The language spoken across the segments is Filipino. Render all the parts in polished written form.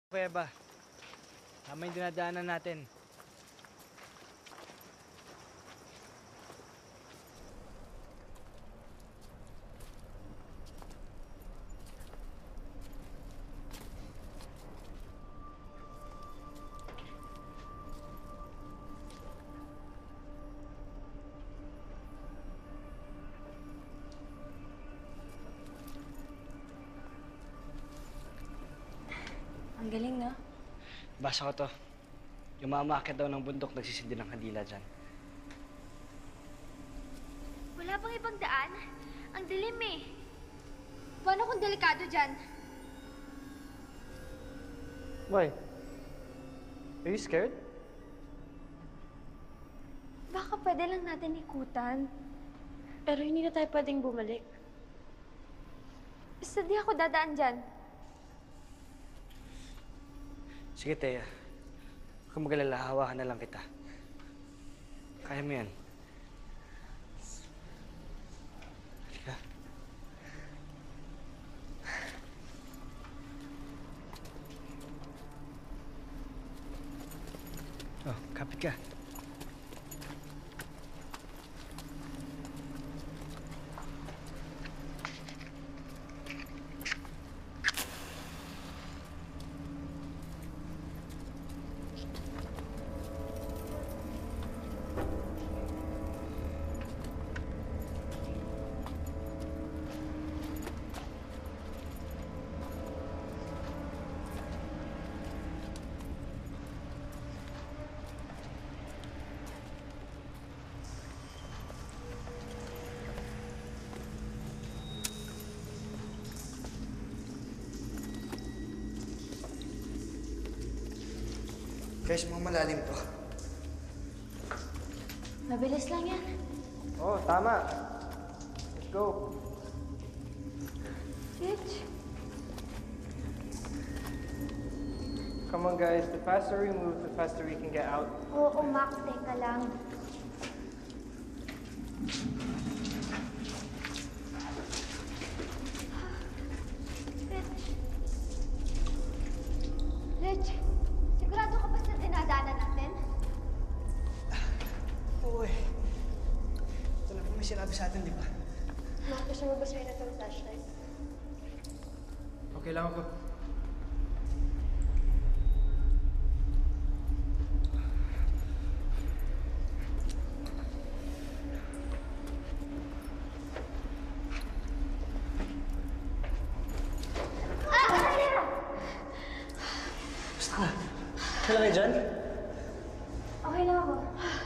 Kuweba. Tama yung dinadaanan natin. Ang galing, no? Basa ko to. Yung maamakit daw ng bundok nagsisindi ng kandila dyan. Wala bang ibang daan? Ang dilim eh. Paano kung delikado dyan? Why? Are you scared? Baka pwede lang natin ikutan. Pero hindi na tayo pwedeng bumalik. Basta di ako dadaan dyan. Sige, Thea. Huwag kang mag-alala, hawakan na lang kita. Kaya mo yan. Halika. Oh, kapit ka. Guys, mga malalim to. Mabilis lang yan. Oh, tama. Let's go. Rich. Come on, guys. The faster we move, the faster we can get out. Oo, Mac. Teka lang. Rich. Rich. Sigurado ka ba sa dinadaanan natin? Oo eh. Ito na po may sinabi sa atin, di ba? Mark, gusto mo ba sa'yo na itong flashlight? Okay lang ako. Basta ka. Kailangan dyan? Okay lang ako.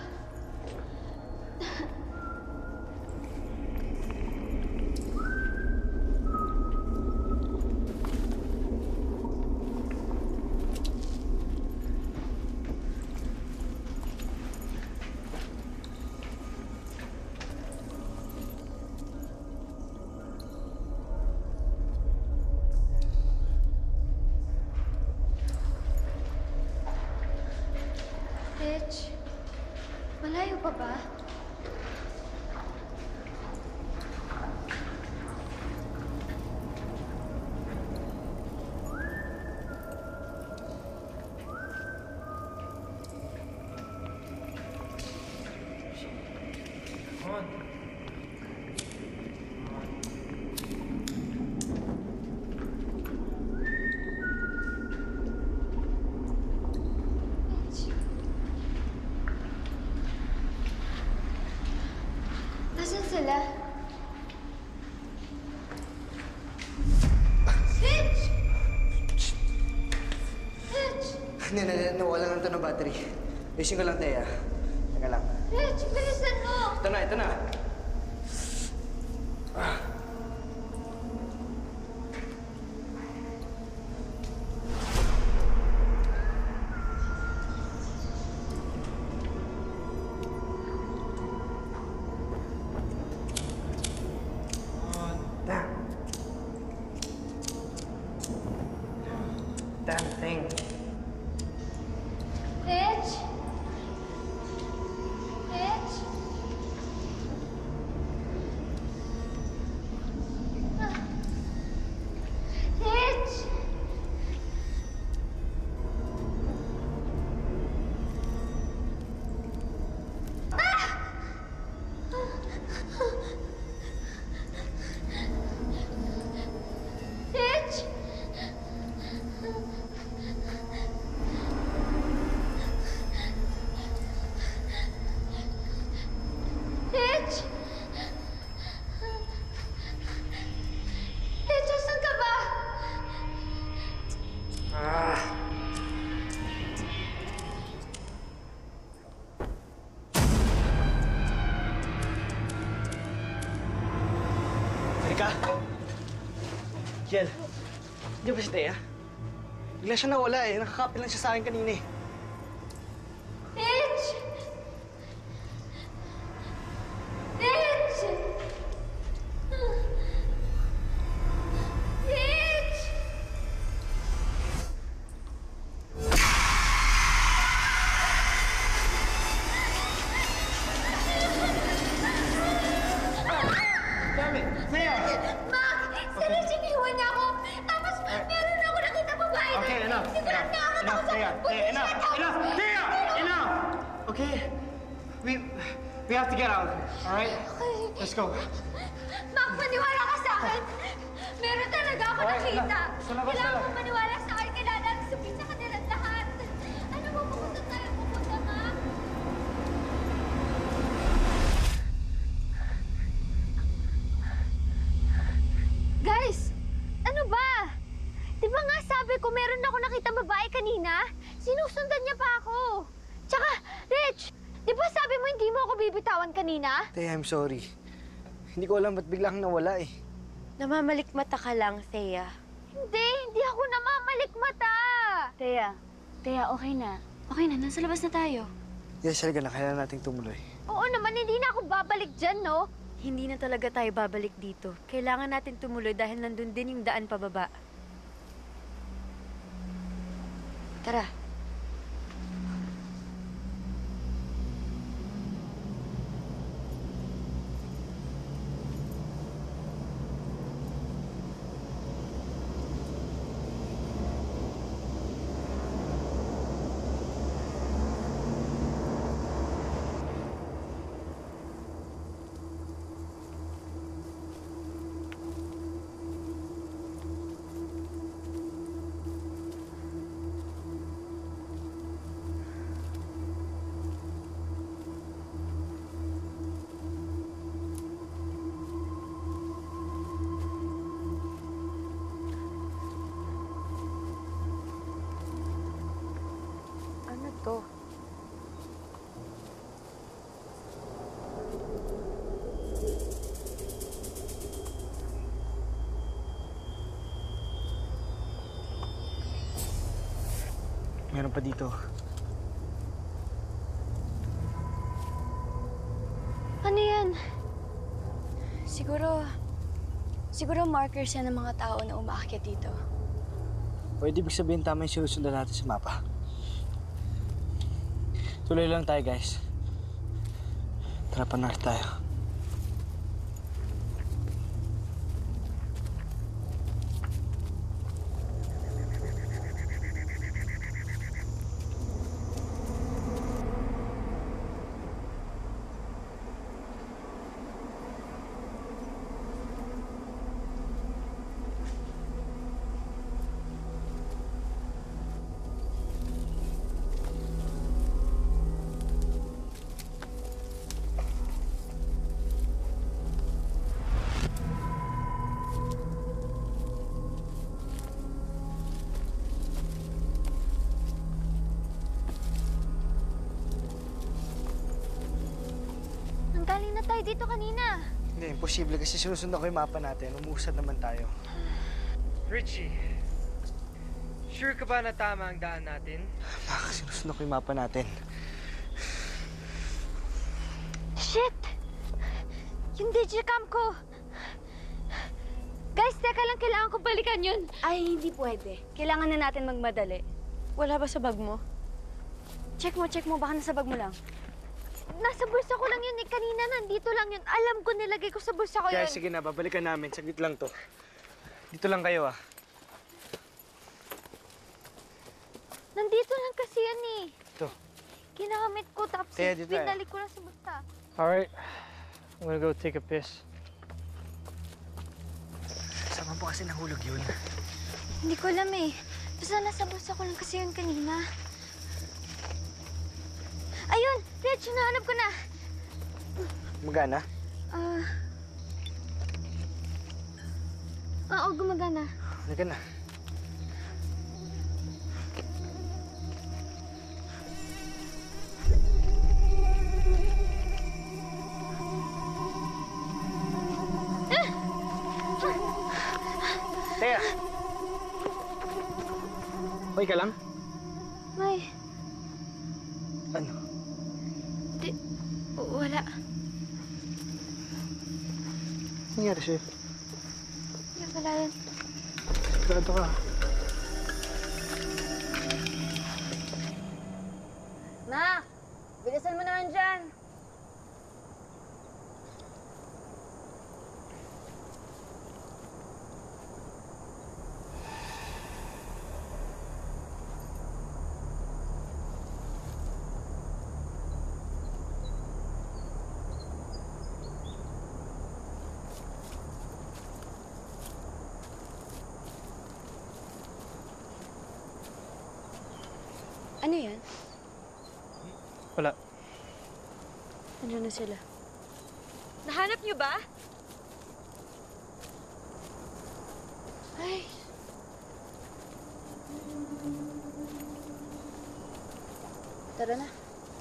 Rich, malayo pa ba? Come on. Rich. Nasaan sila? Rich! Rich! Nawala lang ito ng battery. Ayusin ko lang, Thea. Teka lang. Rich, bilisan mo! Ito na, ito na. Damn. Damn thing. Rich! Rich! Ah. Rich! ba si Thea? Bigla siya nawala eh. Nakakapit lang siya sa akin kanina eh. Rich! Rich! Rich! Damn it! Thea! Mac! Si Rich iniwan niya ako! Tapos meron ako nakita babae na Okay, enough. hindi ko lang nakakatawa Enough, sa Thea. Thea, enough. Enough. Thea! Enough! Okay? We have to get out of here, all right? Let's go. Mac, maniwala ka sa akin! Meron talaga ako Alright, nakita! sa labas na Kailangan lang. mo maniwala sa akin! Kailangan natin sabihin sa kanilang lahat! Ano mo, pupunta tayo, pupunta, Mac? Guys! Ano ba? Di ba nga sabi ko meron ako nakita babae kanina? Sinusundan niya pa ako! Tsaka, Rich! Di ba sabi mo hindi mo ako bibitawan kanina? Thea, I'm sorry. Hindi ko alam ba't bigla kang nawala eh. Namamalikmata ka lang, Thea. Hindi ako namamalikmata! Thea, okay na. Okay na, nasa labas na tayo. Yes, halika na. Kailangan nating tumuloy. Oo naman, hindi na ako babalik dyan, no? Hindi na talaga tayo babalik dito. Kailangan natin tumuloy dahil nandun din yung daan pababa. Tara. Ano to? Meron pa dito. Ano yan? Siguro markers yan ng mga tao na umaakyat dito. Pwede ibig sabihin tama yung sinusundan natin sa mapa. Tuloy lang tayo, guys. Tara pa north tayo. Nanggaling na tayo dito kanina. Hindi, imposible kasi sinusundan ko yung mapa natin. Umuusad naman tayo. Richie, sure ka ba na tama ang daan natin? Sinusundan ko yung mapa natin. Shit! Yung digicam ko! Guys, teka lang, kailangan ko balikan yun. Ay, hindi pwede. Kailangan na natin magmadali. Wala ba sa bag mo? Check mo. Baka nasa bag mo lang. Nasa bulsa ko lang yun eh. Kanina nandito lang yun. Alam ko nilagay ko sa bulsa ko yun. Kaya sige na, babalikan namin. Saglit lang to. Dito lang kayo, ah. Nandito lang kasi yan eh. Ito. Ginamit ko tapos Kaya dito tayo. binalik ko lang sa bulsa. All right, I'm gonna go take a piss. Saan po kasi nahulog yun? Hindi ko alam eh. Basta nasa bulsa ko lang kasi yun kanina. Ayun! Rich, nahanap ko na. Magana? Oo, gumagana. Halika na. Tea! Okay ka lang? May... Ano? Wala. Ano nangyari sa'yo? Yan pala yan. Sigurado ka. Ma! Bilisan mo naman dyan! Ano yan? Wala. Ano na sila? Nahanap niyo ba? Ay. Tara na.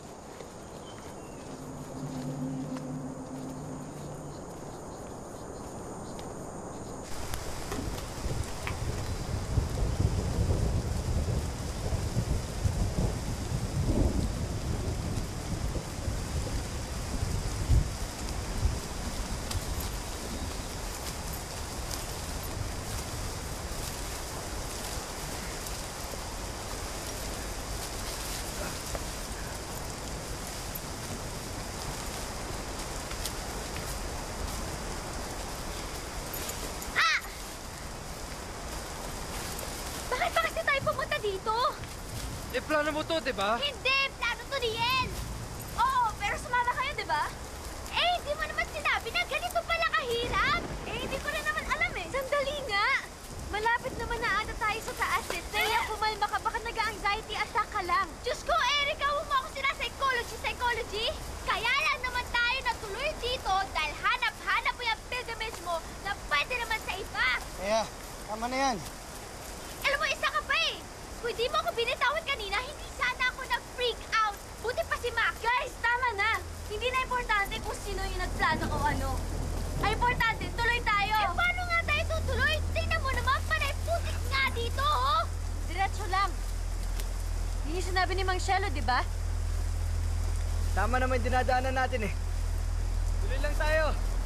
Bakit pa kasi tayo pumunta dito? Eh, plano mo to, di ba? Hindi! Plano to ni Yen! Oo, pero sumama kayo, di ba? Eh, hindi mo naman sinabi na ganito pala kahirap! Eh, hindi ko rin naman alam eh. Sandali nga! Malapit naman na ata tayo sa taas eh. Naya, kumalma ka, baka nag-anxiety attack ka lang. Diyos ko, Erica, huwag mo ako psychology. Kaya lang naman tayo natuloy dito dahil hanap-hanap mo yung pilgrimage mo na pwede naman sa iba. Kaya, tama na yan. Alam mo, isa ka pa eh. Kung di mo ako binitawan kanina, hindi sana ako nag-freak out. Buti pa si Mac. Guys, tama na! Hindi na importante kung sino yung nagplano o ano. Ang importante, tuloy tayo! Eh, paano nga tayo tutuloy? Tingnan mo naman, panay putik nga dito, oh! Diretso lang. Yun yung sinabi ni Mang Shelo, di ba? Tama naman yung dinadaanan natin eh. Tuloy lang tayo.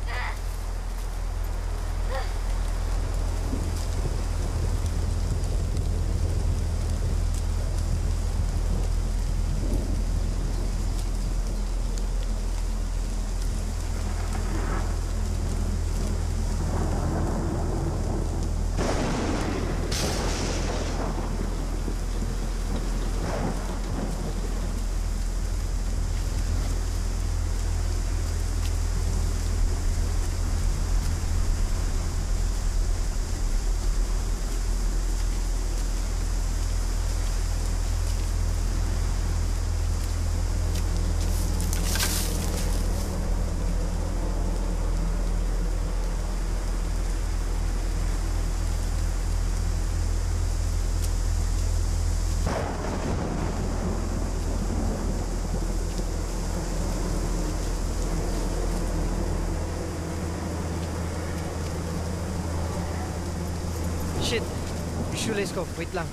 Shit! Yung shoelace ko. Wait lang.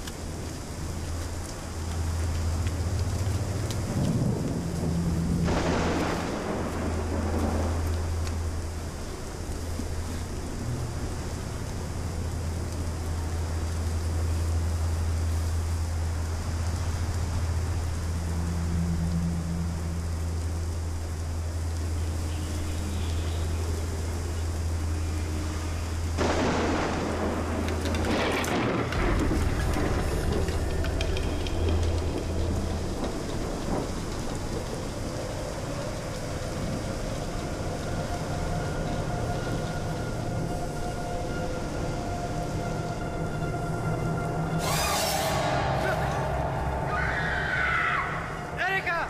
Erica!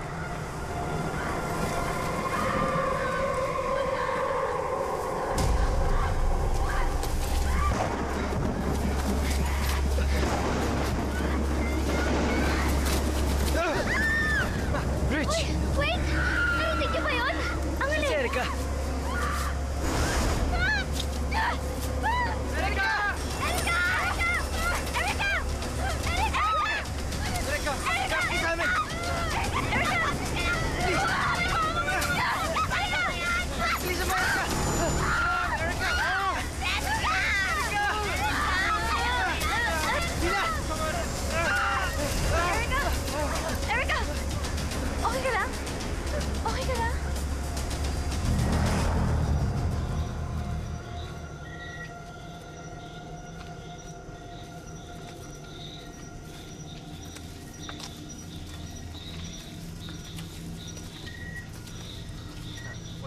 Rich! Wait! Narinig niyo ba yun? Ang Si alin? Erica! Erica! Erica! Erica! Erica! Erica! Erica!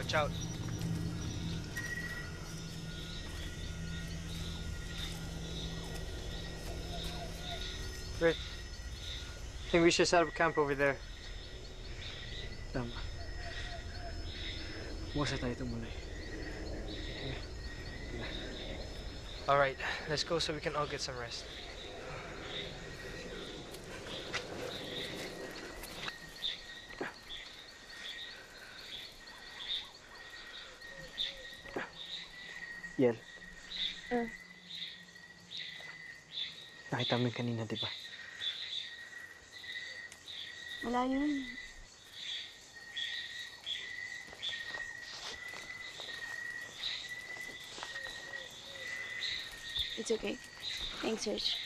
Watch out. Rich, I think we should set up camp over there. Tama. Bukas na tayo tumuloy. All right, let's go so we can all get some rest. Yel. Nakita mo yun kanina, di ba? Malayo yun. It's okay. Thanks, Rich.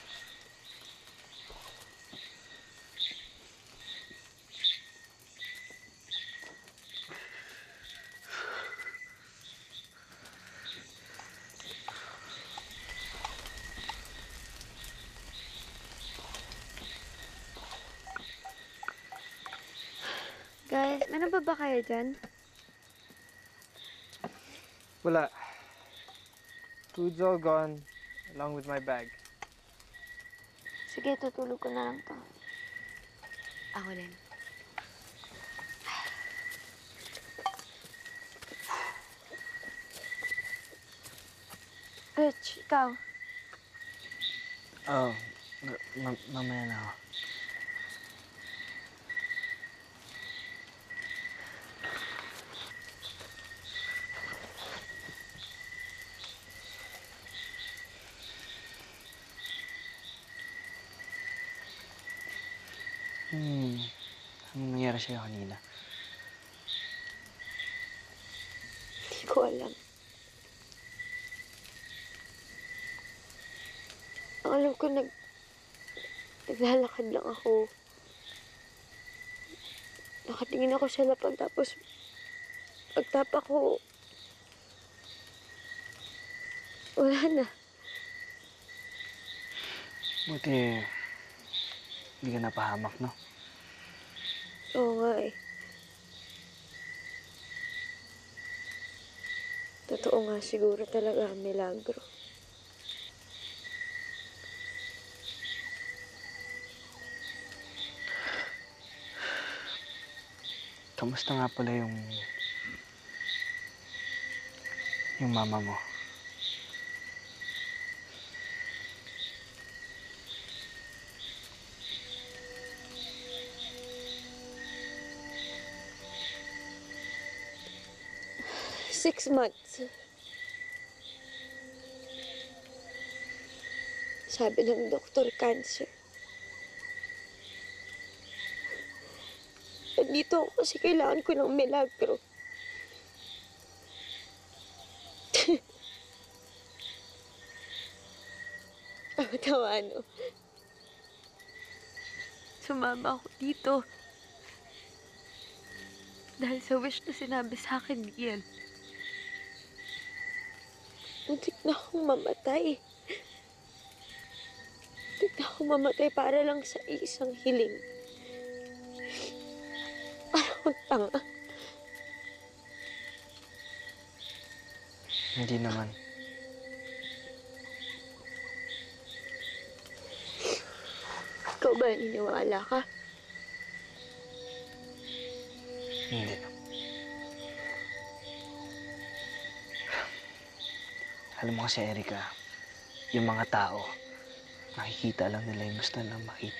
Guys, meron pa ba kayo dyan? Wala. Food's all gone, along with my bag. Sige, tutulog ko na lang to. Ako din. Rich, ikaw. Oo. Mamaya na ako. Anong nangyari sa'yo kanina? Hindi ko alam. Ang alam ko, naglalakad lang ako. Nakatingin ako sa lapag, tapos pagtapa ko, wala na. Buti, hindi ka napahamak, no? Oo nga eh. Totoo nga siguro talaga ang milagro. Kamusta nga pala yung mama mo? Six months. Sabi ng doktor, cancer. Nandito ako kasi kailangan ko ng milagro. Tawa-tawa, no? Sumama ako dito. Dahil sa wish na sinabi sa akin ni Ian. Muntik na akong mamatay. Muntik na akong mamatay para lang sa isang hiling. Parang tanga. Hindi naman. Ikaw ba naniniwala ka? Hindi. Alam mo kasi, Erica, yung mga tao, nakikita lang nila yung gusto nilang makita.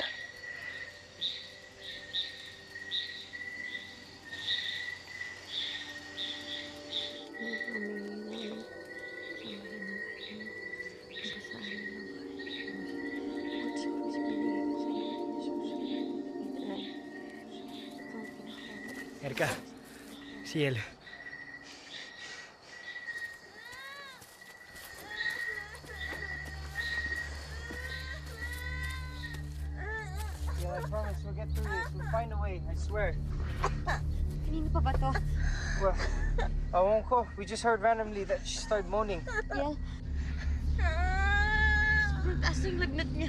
Erika, si El. Yeah, I promise we'll get through this. We'll find a way, I swear. Kanino pa ba to? Well, won't ko. We just heard randomly that she started moaning. Yel? Sobrang taas yung lagnat niya.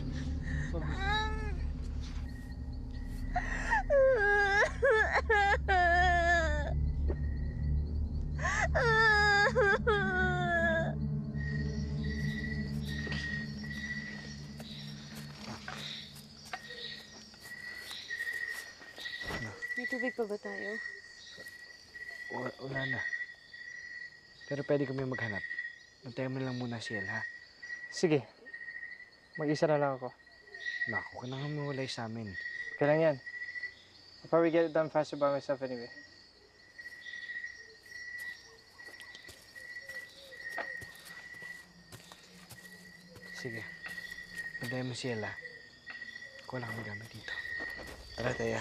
tubig pa ba tayo? Wala na. Pero pwede kami maghanap. Antayin mo lang muna si El, ha? Sige. Mag-isa na lang ako. Naku, ka na nga mawalay sa amin. Okay lang yan. I'll probably get it done faster by myself anyway. Sige. Antayin mo si El, ha? Ako lang ang gamit dito. Tara, Teya.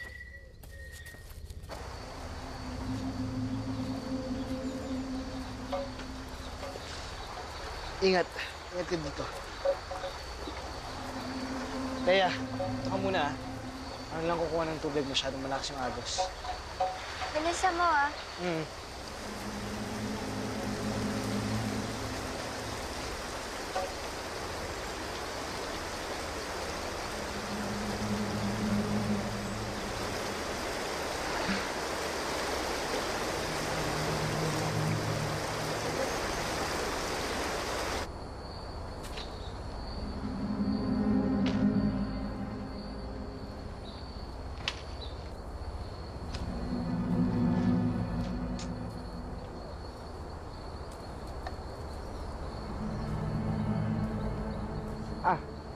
Ingat. Ingat ka dito. Teya, ito ka muna, ha? Ano lang kukuha ng tubig, masyadong malakas yung agos. Bilisan mo, ah. Mm. Ah.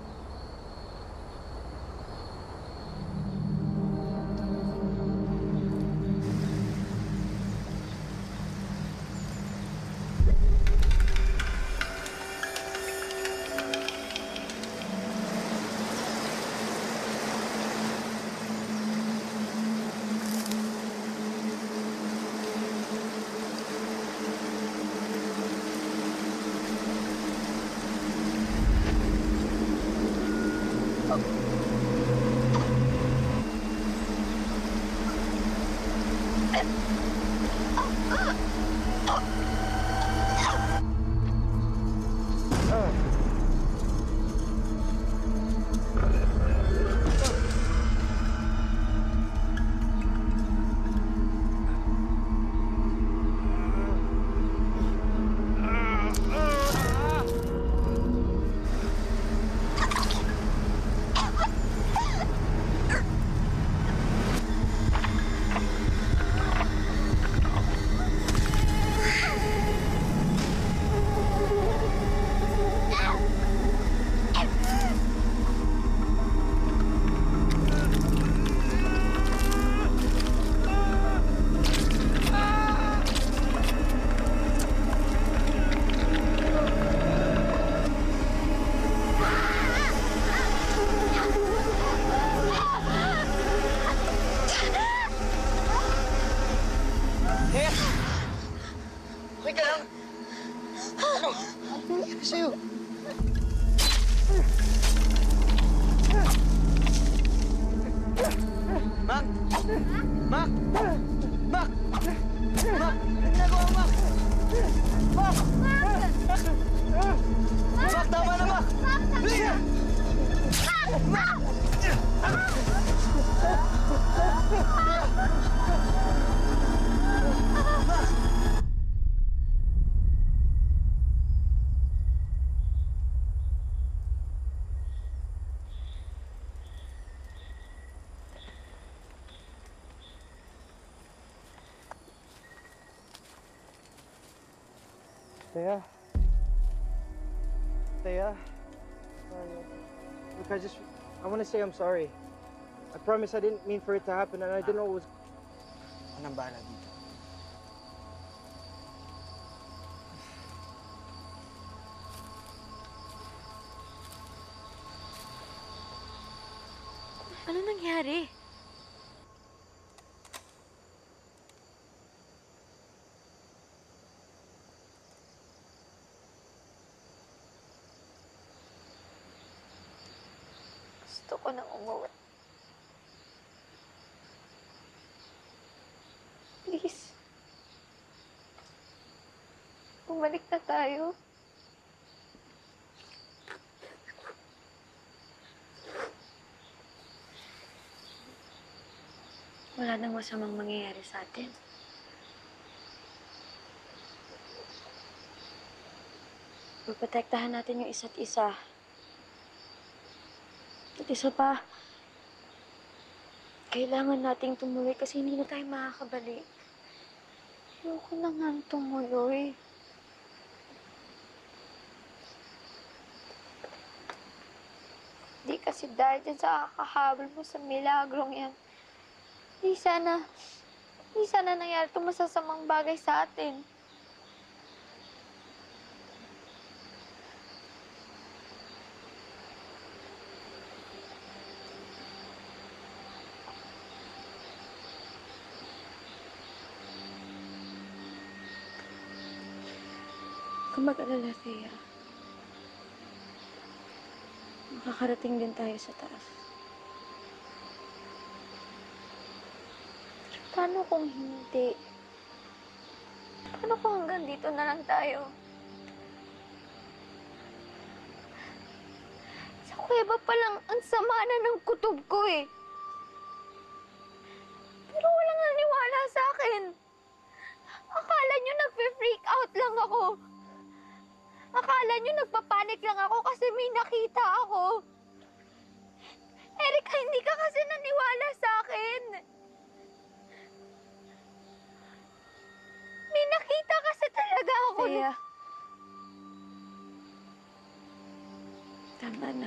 Sa'yo. Mac! Mac! Mac! Mac! Ano nagawa, Mac? Mac! Mac, tama na, Mac! Mac! Teya. Teya. Look, I want to say I'm sorry. I promise I didn't mean for it to happen and I didn't know it was... Ako nang bahala dito. Ano nangyari? Gusto ko nang umuwi. Please. Bumalik na tayo. Wala nang masamang mangyayari sa atin. Protektahan natin yung isa't isa. At isa pa, Kailangan nating tumuloy kasi hindi na tayo makakabalik. Ayoko na nga tumuloy. Di kasi dahil dyan sa kakahabol mo sa milagrong yan. Di sana nangyari itong masasamang bagay sa atin. Kung mag-alala, Thea. Makakarating din tayo sa taas. Paano kung hindi? Paano kung hanggang dito na lang tayo? Sa kuweba pa lang, ang sama na ng kutob ko eh. Pero walang naniwala sa akin. Akala nyo nagpe-freak out lang ako. Akala nyo nagpapanik lang ako kasi may nakita ako. Erika, hindi ka kasi naniwala sa akin. May nakita kasi talaga ako. Thea. Tama na.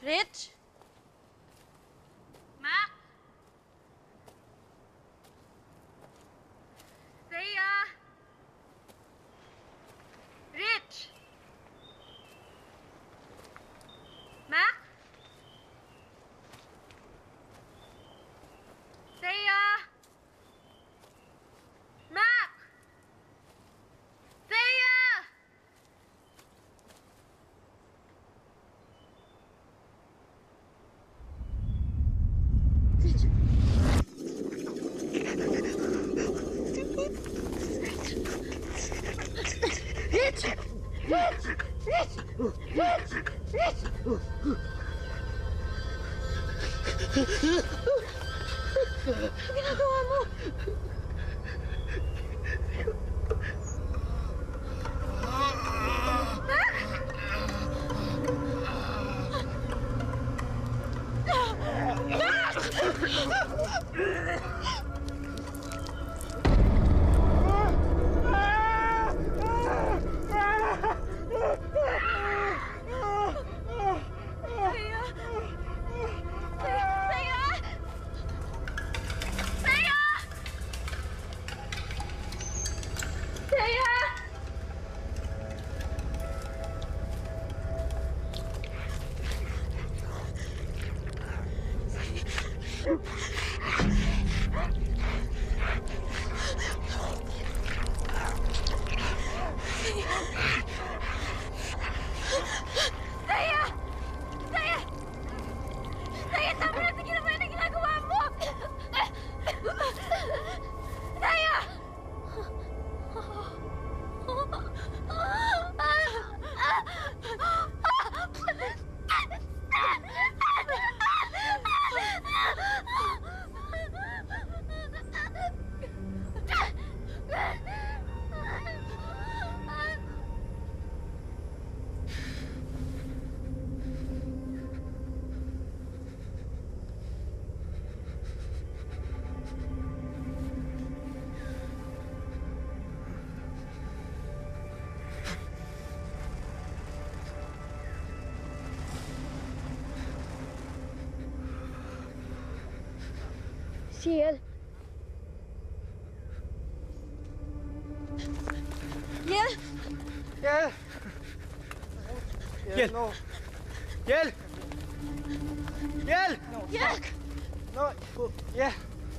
Rich? Mac? Thea? Rich? Mac? Thea? Mac? Thea? Ginagawa mo? Thea? Thea? Thea? Thea? Thea! Thea! Thea, tama na! Tigil mo yan ang ginagawa mo! Thea! Ciel. Yel! Yel! Yel! No. Yel! Yel! No. Yel! No. Yeah.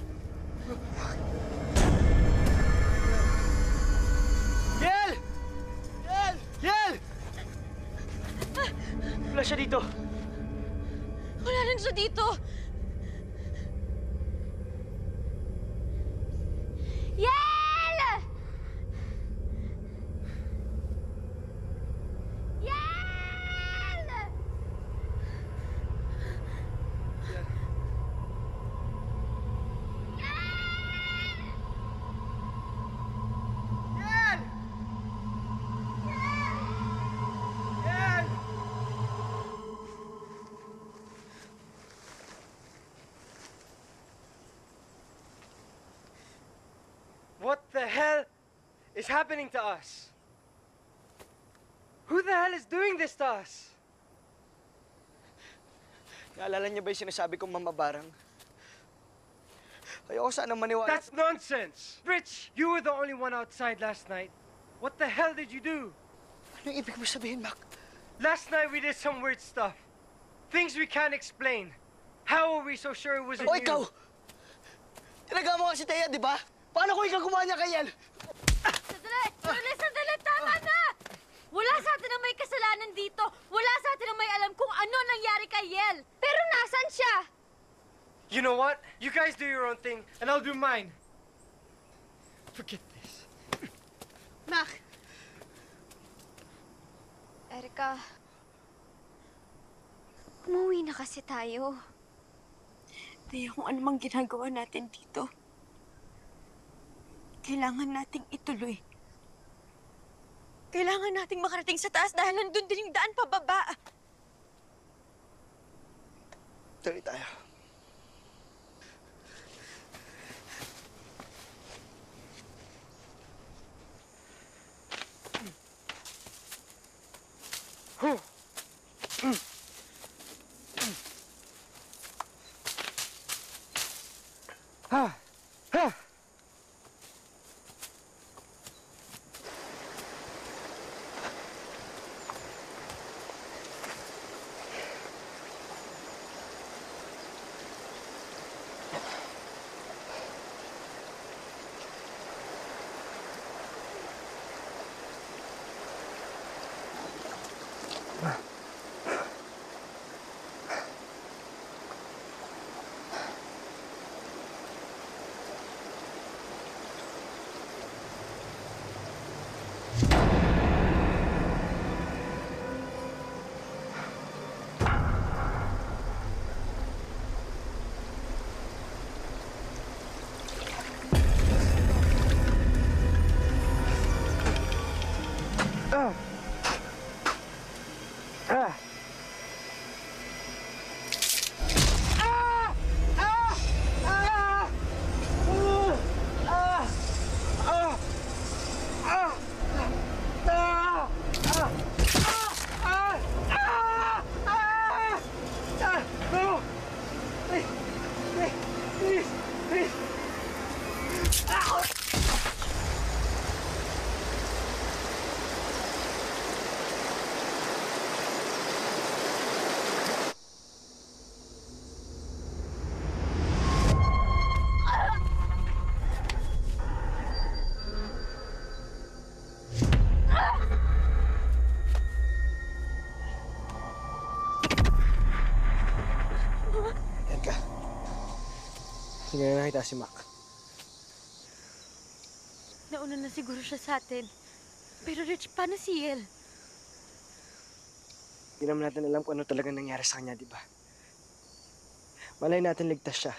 Yel! Yel! Yel! Wala siya dito. Wala rin siya dito! Yel! Yel! Yel! Yel! What the hell is happening to us? Who the hell is doing this to us? Naalala niyo ba yung sinasabi kong mamabarang? Ayoko sana maniwala. That's nonsense! Rich, you were the only one outside last night. What the hell did you do? Anong ibig mo sabihin, Mac? Last night we did some weird stuff. Things we can't explain. How are we so sure it wasn't O you? ikaw! Tinaga mo kasi Thea, di ba? Paano kung ikaw gumawa niya kay Yel? Sandali! Sandali! Sandali! Tama na! Wala sa atin ang may kasalanan dito. Wala sa atin ang may alam kung ano nangyari kay Yel. Pero nasan siya? You know what? You guys do your own thing, and I'll do mine. Forget this. Mac! Erica, umuwi na kasi tayo. Thea, kung ano mang ginagawa natin dito, kailangan nating ituloy. Kailangan nating makarating sa taas dahil nandun din yung daan pababa. Tuloy tayo. Erika. Hindi na nakita si Mac. Nauna na siguro siya sa atin. Pero Rich, paano si Yel? Hindi naman natin alam kung ano talagang nangyari sa kanya, di ba? Malay natin ligtas siya.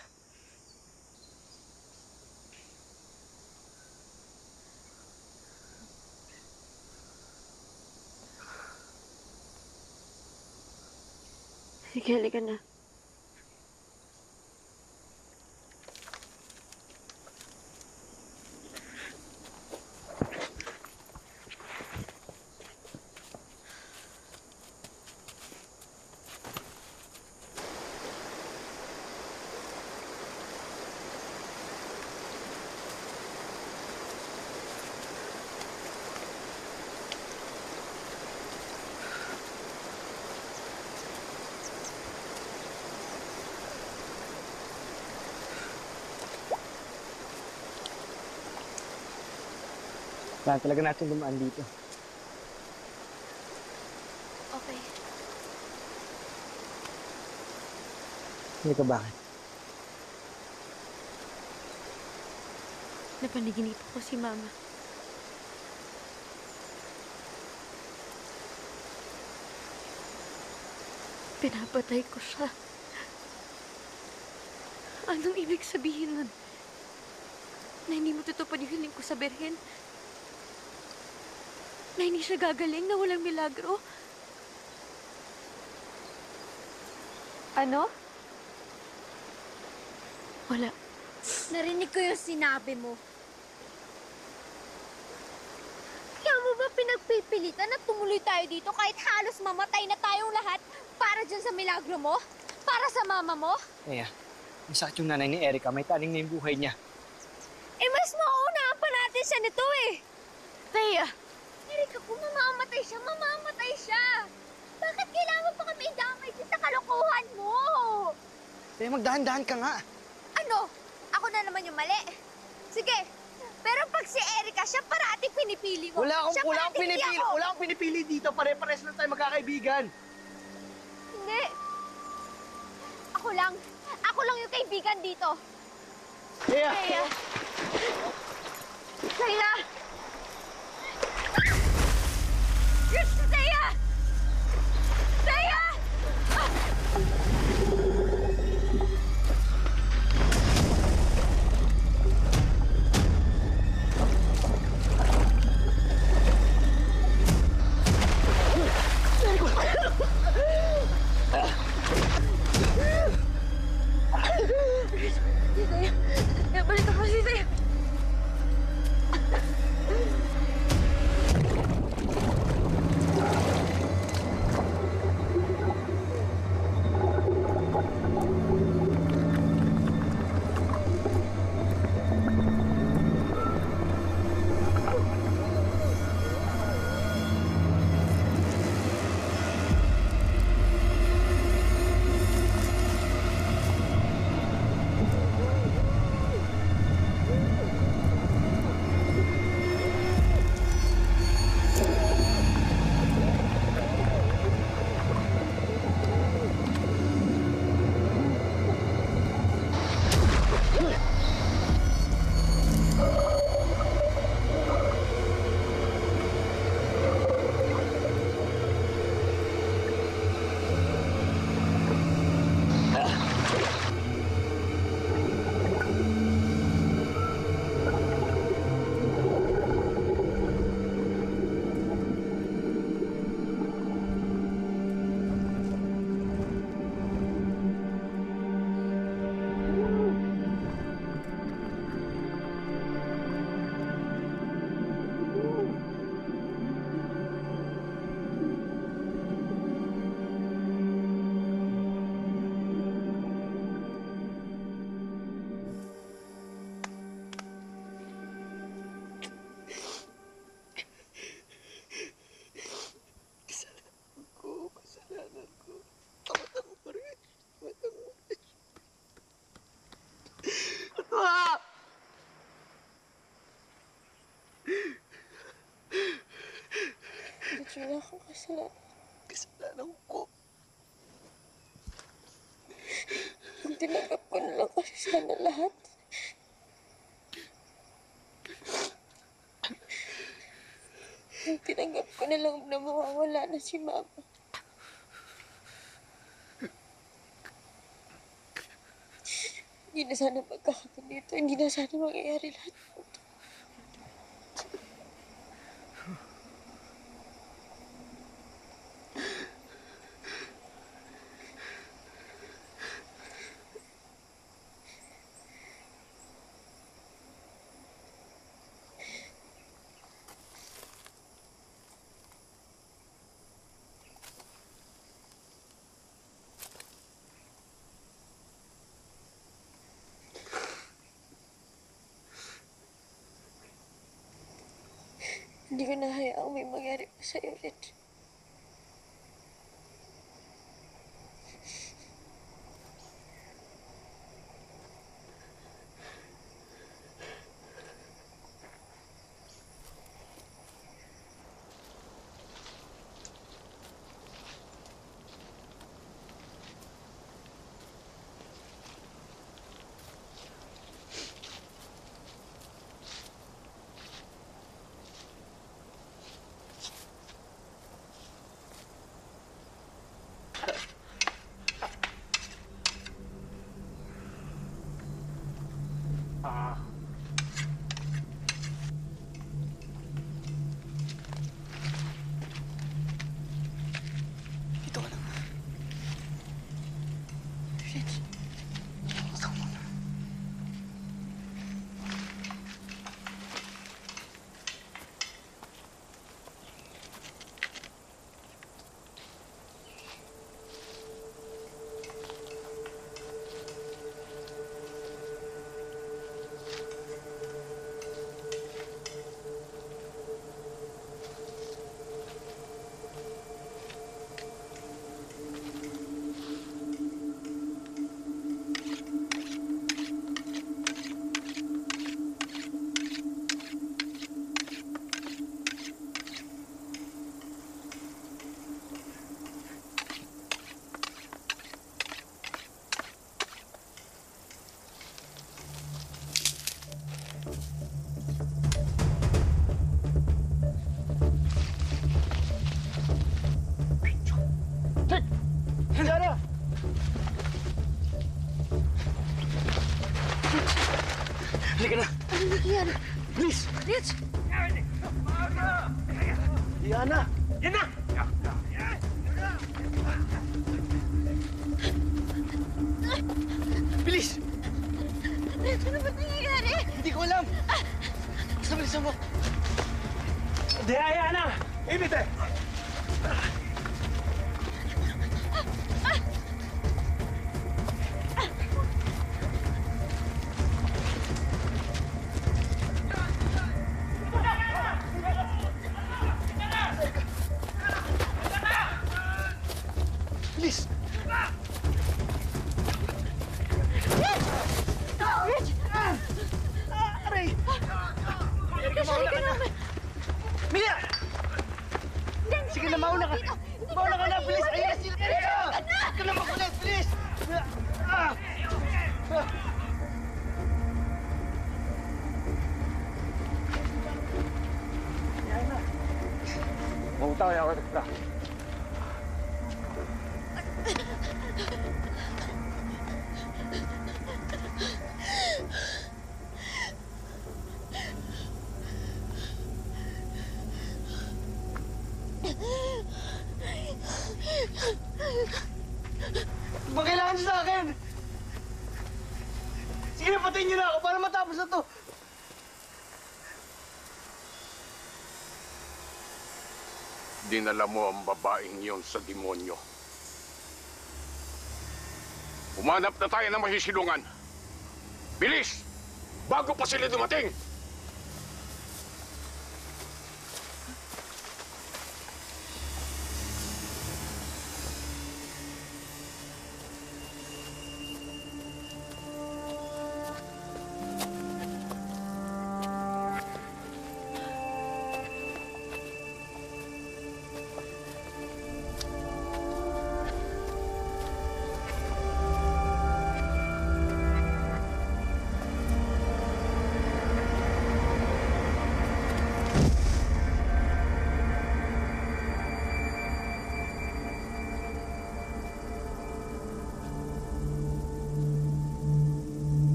Sige, halika na. Kaya talaga natin dumaan dito. Okay. Hindi ka bakit? Napaniginip ko si Mama. Pinapatay ko siya. Anong ibig sabihin nun? Na hindi mo tutupad yung hiling ko sa Berhen? Na hindi siya gagaling, na walang milagro? Ano? Wala. Narinig ko yung sinabi mo. Kaya mo ba pinagpipilitan na tumuloy tayo dito kahit halos mamatay na tayong lahat para dyan sa milagro mo? Para sa mama mo? Kaya, masakit yung nanay ni Erika. May taning na yung buhay niya. Eh, mas mauunahan pa natin siya nito eh. Thea! Erika, kung mamamatay siya, mamamatay siya. Bakit kailangan pa kami idamay dyan sa kalokohan mo? Kaya magdahan-dahan ka nga. Ano? Ako na naman yung mali. Sige, pero pag si Erika, siya parating pinipili mo. Wala Siya akong parating pinipili. hindi ako. Wala akong pinipili dito. Pare-pares lang tayo magkakaibigan. Hindi. Ako lang. Ako lang yung kaibigan dito. Kaya, Kaya. Kaya. Rich, Kaya! Kaya! Si Thea! Balik ako si Thea! wala kang kasalanan. Kasalanan ko. Kung tinanggap ko na lang kasi sana lahat. Kung tinanggap ko na lang na mawawala na si Mama. Hindi na sana magkakaganito. Hindi na sana mangyayari lahat po. Hindi ko nahayaang may mangyari pa sa'yo, Rich. Dito ka lang. Rich. Ikaw muna. Diana! Halika na. Ano nangyayari? Please! Rich! Diana! Yan na! Bilis! Rich, ano ba nangyayari? Hindi ko alam! Basta bilisan mo! Diana! Ibite! Bilis! Rich! Aray! Rich, halika na! Mia! Sige na, mauna ka! Mauna ka na! Bilis! Ayun na sila! Huwag ka na makulit! Bilis! Ah! Mabuta kaya ako ito. Ba kailangan niyo sa akin? Sige, patayin niyo na ako para matapos na to! Dinala mo ang babaeng yon sa demonyo. Umanap na tayo ng mahisilungan. Bilis! Bago pa sila dumating!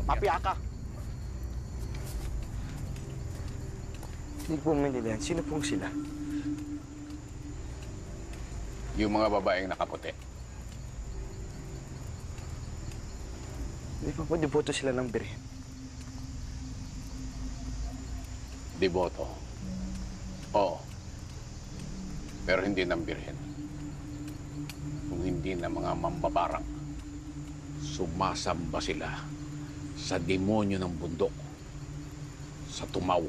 Mafia ka. Hindi po maintindihan. Sino pong sila? Yung mga babaeng nakaputi. Hindi pa po deboto sila ng Birhen. Deboto. Oo. Pero hindi ng Birhen. Kung hindi ng mga mambabarang. Sumasamba sila sa demonyo ng bundok. Sa tumaw.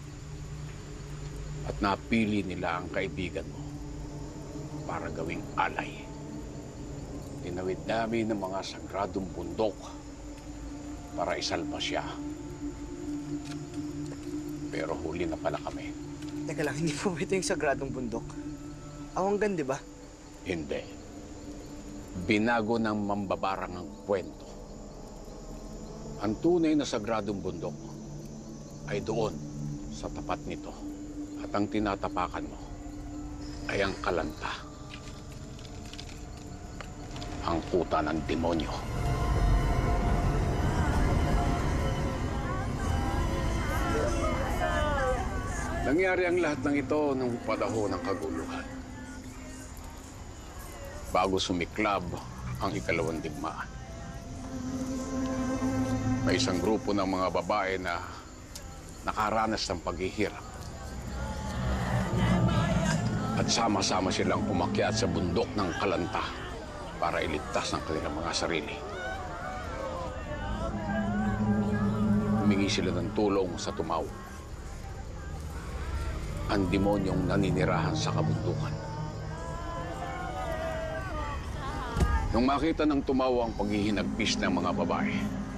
At napili nila ang kaibigan mo para gawing alay. Tinawid namin ng mga sagradong bundok para isalba siya. Pero huli na pala kami. Teka lang, hindi po ito yung sagradong bundok. Awanggan, di ba? Hindi. Binago ng mambabarang ang kwento. Ang tunay na sagradong bundok ay doon sa tapat nito. At ang tinatapakan mo ay ang kalanta. Ang kuta ng demonyo. Nangyari ang lahat ng ito nung panahon ng kaguluhan. Bago sumiklab ang ikalawang digmaan. May isang grupo ng mga babae na nakaranas ng paghihirap. At sama-sama silang umakyat sa bundok ng kalanta para iligtas ang kanilang mga sarili. Humingi sila ng tulong sa tumaw. Ang demonyong naninirahan sa kabundukan. Nung makita ng tumaw ang paghihinagpis ng mga babae,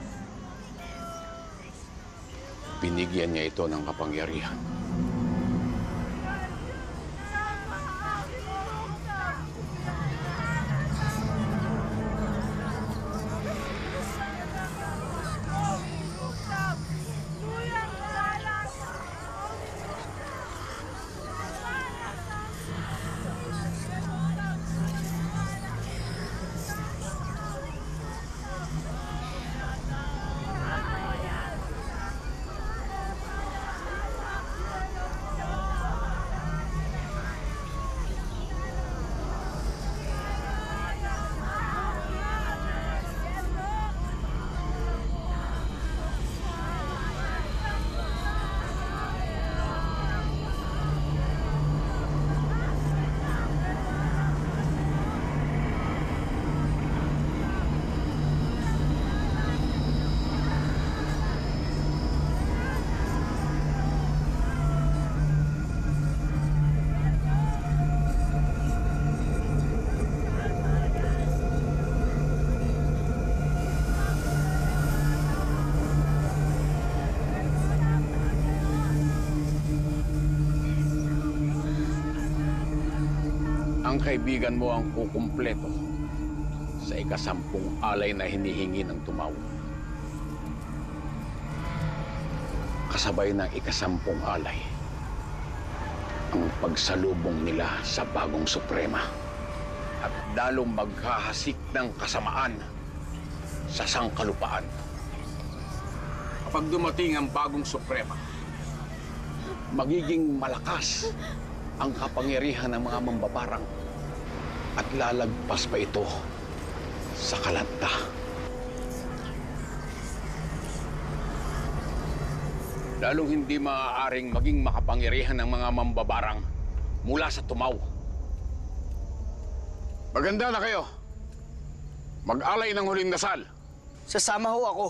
binigyan niya ito ng kapangyarihan. Ang kaibigan mo ang kukumpleto sa ikasampung alay na hinihingi ng tumaw. Kasabay ng ikasampung alay ang pagsalubong nila sa bagong suprema at lalong maghahasik ng kasamaan sa sangkalupaan. Kapag dumating ang bagong suprema, magiging malakas ang kapangyarihan ng mga mambabarang at lalagpas pa ito sa kalanta. Lalong hindi maaaring maging makapangyarihan ng mga mambabarang mula sa tumaw. Maganda na kayo. Mag-alay ng huling dasal. Sasama ho ako.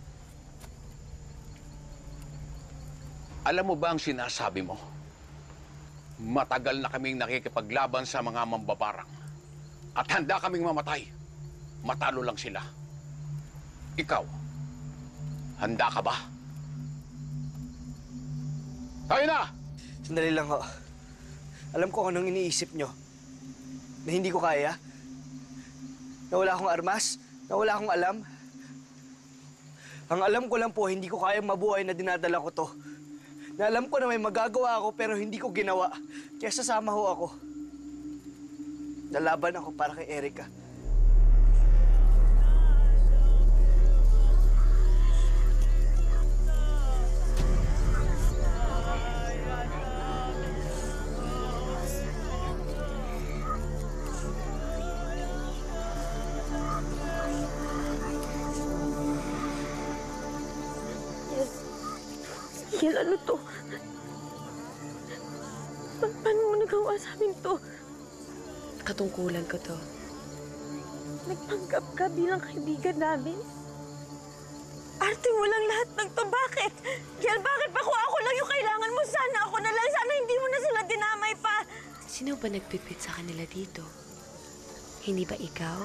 Alam mo ba ang sinasabi mo? Matagal na kaming nakikipaglaban sa mga mambabarang. At handa kaming mamatay. Matalo lang sila. Ikaw, handa ka ba? Tayo na! Sandali lang ho. Alam ko anong iniisip nyo. Na hindi ko kaya. Na wala akong armas. Na wala akong alam. Ang alam ko lang po, hindi ko kayang mabuhay na dinadala ko to. Na alam ko na may magagawa ako pero hindi ko ginawa. Kaya sasama ho ako. Lalaban ako para kay Erica. Yel, ano to? Paano mo nagawa sa amin to? Katungkulan ko to. Nagpanggap ka bilang kaibigan namin? Arte mo lang lahat ng to. Bakit? Yel, bakit pa kung ako lang yung kailangan mo? Sana ako na lang. Sana hindi mo na sila dinamay pa. Sino ba nagpipit sa kanila dito? Hindi ba ikaw?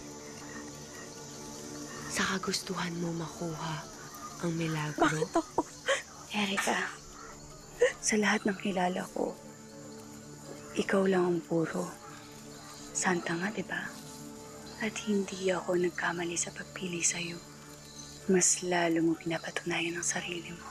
Sa kagustuhan mo makuha ang milagro? Bakit ako? Erica, sa lahat ng kilala ko, ikaw lang ang puro. Santa nga, di ba? At hindi ako nagkamali sa pagpili sa'yo. Mas lalo mo pinapatunayan ang sarili mo.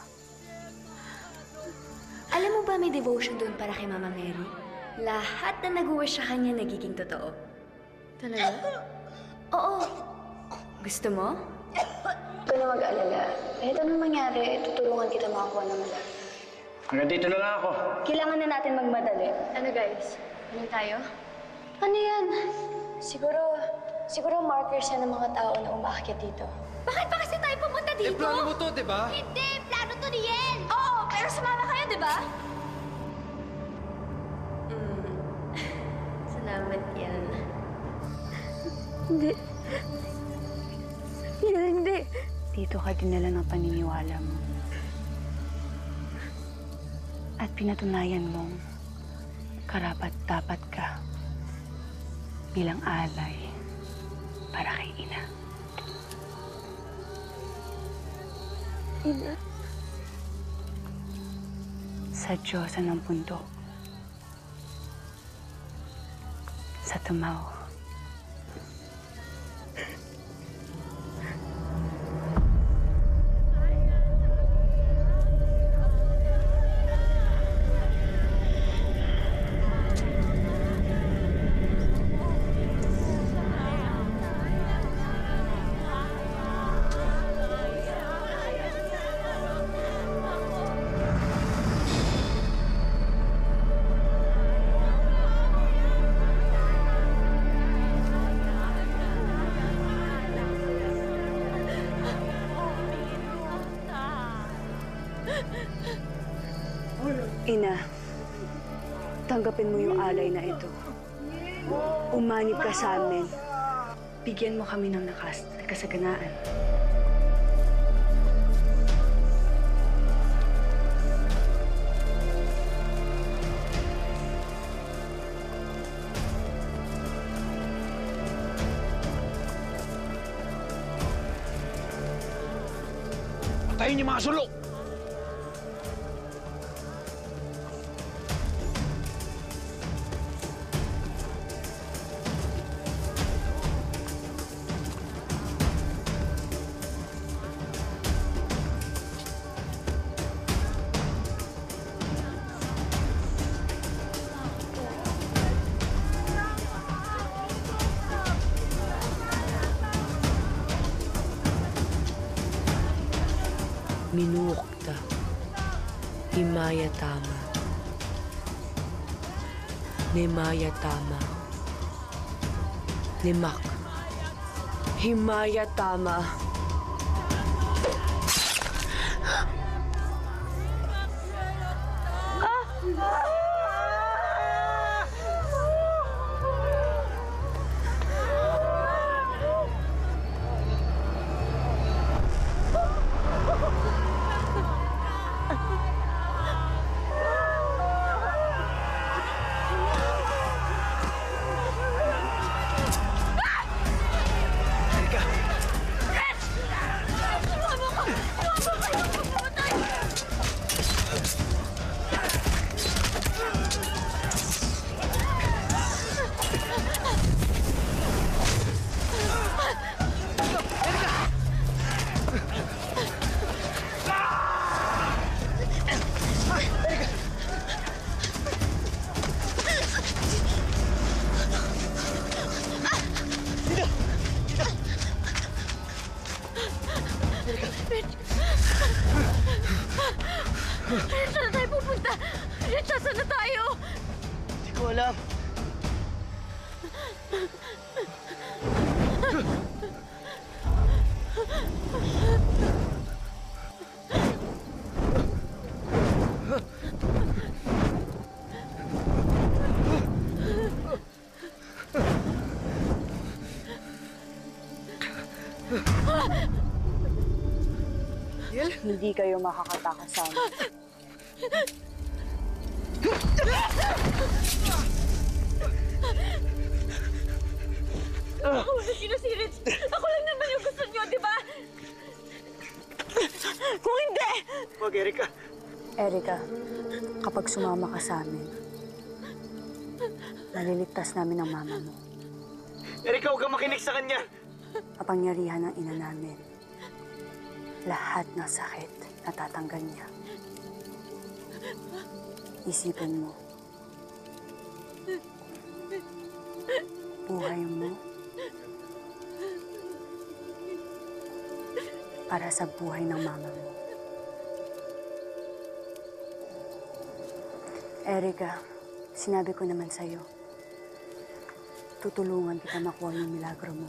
Alam mo ba may devotion doon para kay Mama Mary? Lahat na nag-wish sa kanya nagiging totoo. Talaga? Oo. Gusto mo? Huwag ka na mag-alala. Kahit anong mangyari, tutulungan kita makakuha ng malaki. Hanggang dito na lang ako. Kailangan na natin magmadali. Ano guys? Ano tayo? Ano yan? Siguro markers yan ng mga tao na umaakyat dito. Bakit pa kasi tayo pumunta dito? Plano mo to, di ba? Hindi! Plano to ni Yel! Oo! Pero sumama kayo, di ba? Salamat yan. Hindi. Yel, hindi. Dito ka dinala ng paniniwala mo. At pinatunayan mong karapat-dapat ka bilang alay para kay Ina. Ina. Sa Diyosa ng bundok. Sa Tumaw. Ina, tanggapin mo yung alay na ito. Umanib ka sa amin. Bigyan mo kami ng lakas at kasaganaan. Patayin niyo mga sulok! Minukta. Himaya tama. Nimaya tama. Nimak. Himaya tama. Saan na tayo pupunta? Richard, saan na tayo? Hindi ko alam. Hindi kayo makakatakas sa amin. Ako wala sinasirit. Ako lang naman yung gusto niyo, di ba? Kung hindi! Wag, Erika. Erika, kapag sumama ka sa amin, naliligtas namin ang mama mo. Erika, huwag kang makinig sa kanya. Kapangyarihan ng ina namin. Lahat ng sakit natatanggal niya. Isipin mo. Buhay mo para sa buhay ng mama mo. Erika, sinabi ko naman sa'yo, tutulungan kita makuha yung milagro mo.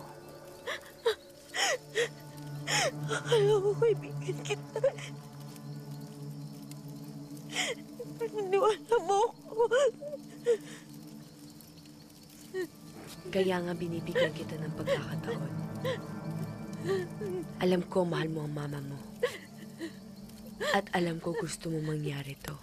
Akala ko kaibigan kita. Naniwala mo ako. Kaya nga binibigyan kita ng pagkakataon. Alam ko mahal mo ang mama mo. At alam ko gusto mo mangyari to.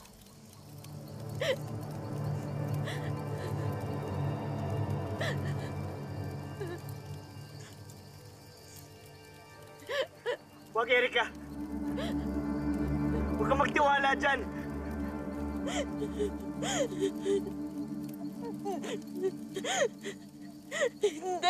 Wag, Erika. Huwag kang magtiwala dyan. Hindi.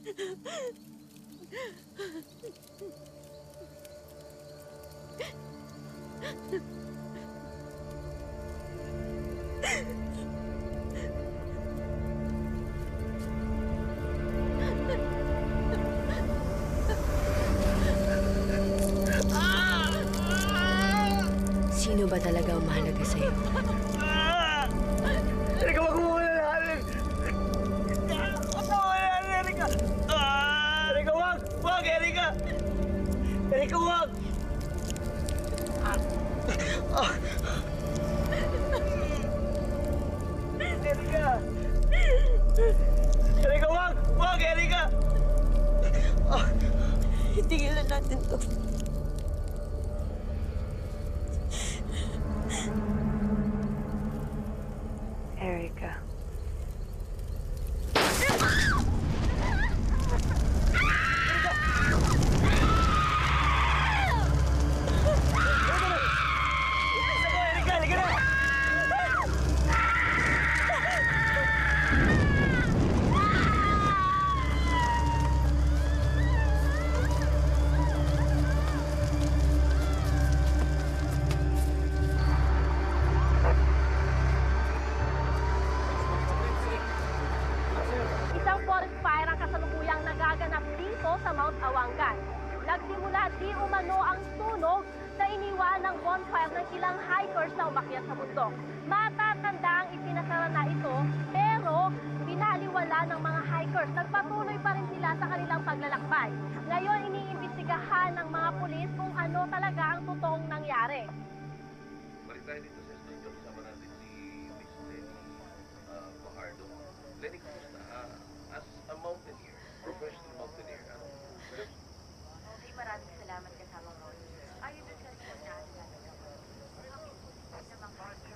Sino ba talaga ang mahalaga sa'yo? Erika, wag mo muna nahalin. Wag mo muna nahalin, Erika. Erika, wag! Wag, Erika! Erika, wag! Erika! Erika, wag! Wag, Erika! Tigilan natin to. Erika. Erika, halika na! Isang forest fire ang kasalukuyang nagaganap dito sa Mount Awangan. Nagsimula di umano ang sunog sa iniwan ng bonfire ng ilang hikers na umakyat sa bundok. Matatanda ang ipinasara na ito, pero binaliwala ng mga hikers. Nagpatuloy pa rin sila sa kanilang paglalakbay. Ngayon, iniimbestigahan ng mga pulis kung ano talaga ang totoong nangyari. Balik tayo dito sa studio. Kasama natin si Miss Lenny Fajardo. Lenny, kumusta? As a mountaineer, professional mountaineer, Okay, maraming salamat kasama mo. Ayun din sa report na atin natin gawin. Namang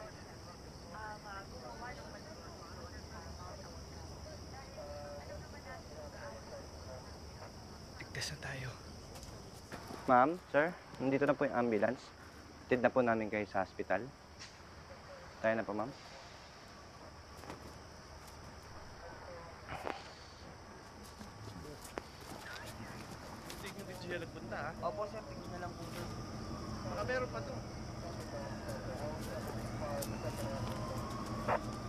gumawa ng manifesto sa Mount Awangan. Alam naman natin Ligtas na tayo. Ma'am, sir, nandito na po yung ambulance. Tid na po namin kayo sa hospital. Tayo na po, ma'am. Tingin dito siya nagpunta, ha? Opo, sir. Tingin na lang po. Baka meron pa to.